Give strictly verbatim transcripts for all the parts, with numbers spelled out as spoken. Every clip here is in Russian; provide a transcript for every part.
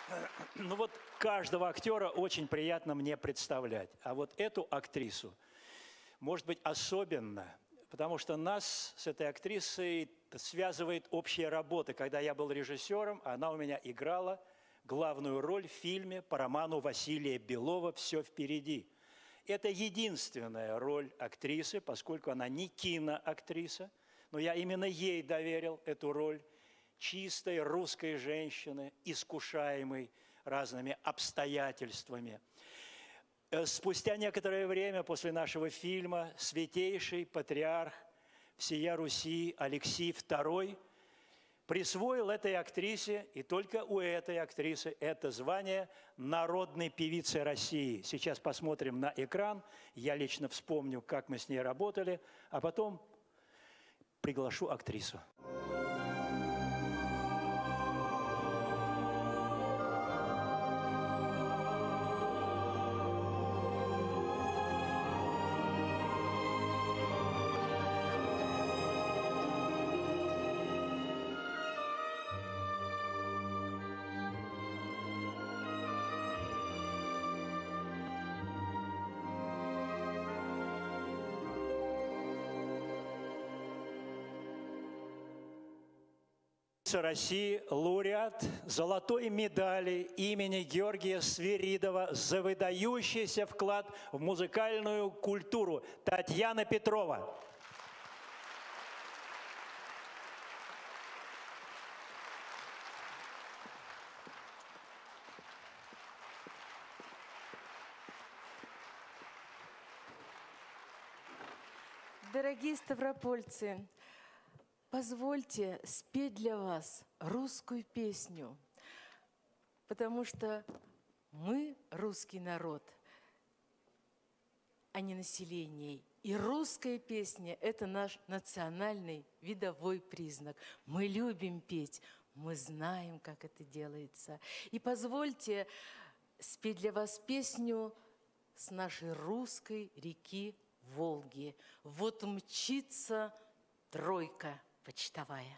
Ну вот каждого актера очень приятно мне представлять. А вот эту актрису, может быть, особенно, потому что нас с этой актрисой связывает общая работа. Когда я был режиссером, она у меня играла главную роль в фильме по роману Василия Белова «Все впереди». Это единственная роль актрисы, поскольку она не киноактриса, но я именно ей доверил эту роль чистой русской женщины, искушаемой разными обстоятельствами. Спустя некоторое время после нашего фильма святейший патриарх всея Руси Алексий второй присвоил этой актрисе, и только у этой актрисы, это звание народной певицы России. Сейчас посмотрим на экран, я лично вспомню, как мы с ней работали, а потом приглашу актрису. России лауреат золотой медали имени Георгия Свиридова за выдающийся вклад в музыкальную культуру Татьяна Петрова. Дорогие ставропольцы, позвольте спеть для вас русскую песню, потому что мы русский народ, а не население. И русская песня – это наш национальный видовой признак. Мы любим петь, мы знаем, как это делается. И позвольте спеть для вас песню с нашей русской реки Волги. Вот мчится тройка почтовая.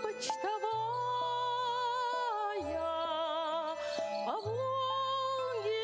Волге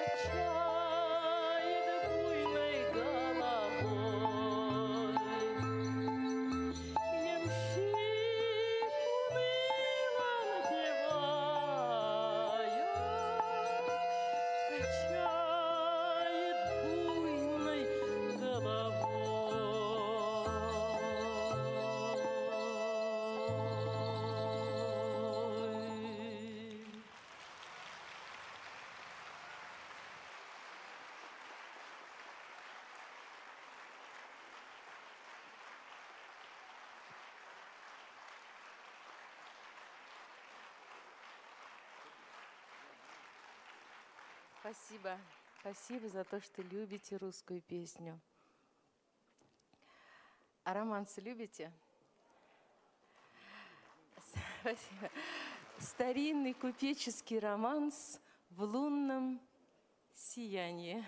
Спасибо. Спасибо за то, что любите русскую песню. А романсы любите? Спасибо. Старинный купеческий романс в лунном сиянии.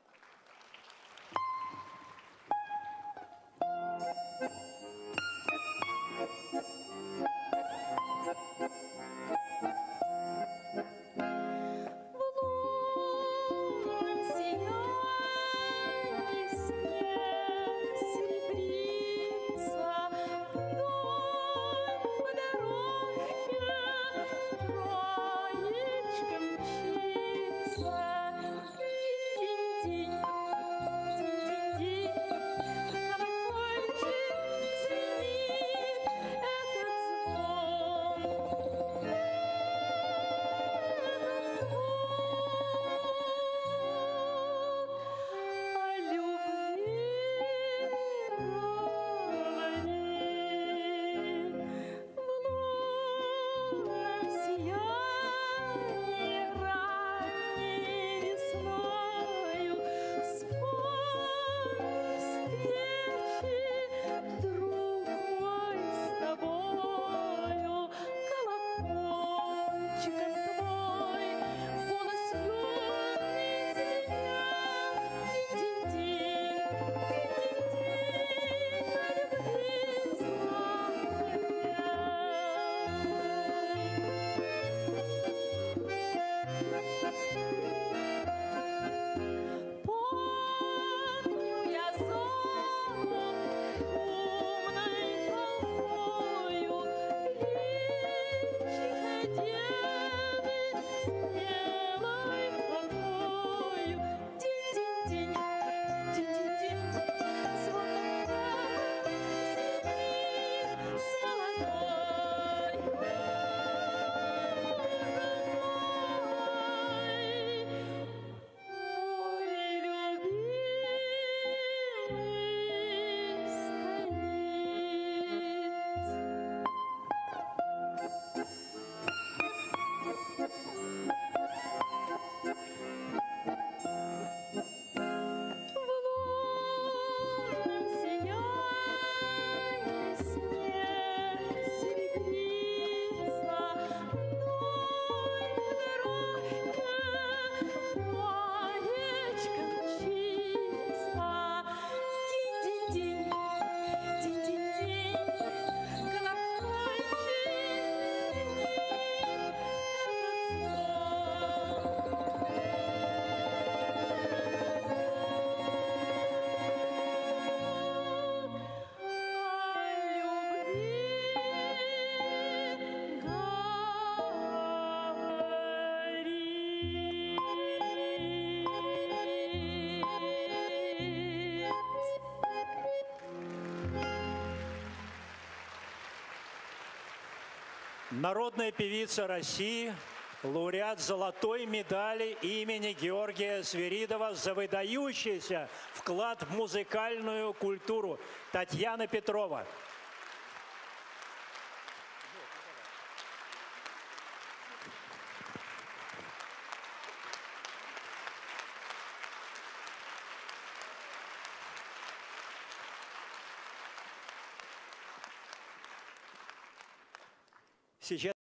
Народная певица России, лауреат золотой медали имени Георгия Свиридова за выдающийся вклад в музыкальную культуру Татьяна Петрова. Сейчас